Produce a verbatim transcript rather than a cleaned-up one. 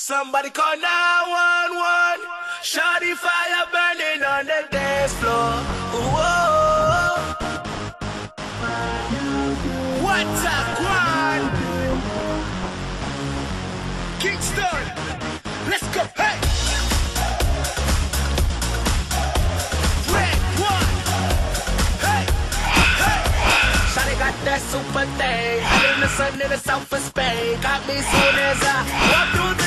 Somebody call nine one one. Shawty fire burning on the dance floor. Whoa. What's up, Quan? Kingston. Let's go. Hey. Red one. Hey. Hey. Shawty got that super thing. Out in the sun in the south of Spain. Got me soon as I walk through the